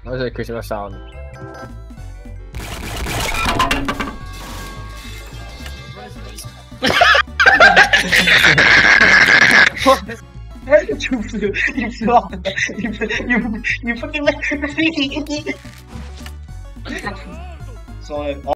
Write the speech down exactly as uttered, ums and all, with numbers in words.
That was a Christmas sound. you flew, you flew off the, you, flew, you, you fucking like, so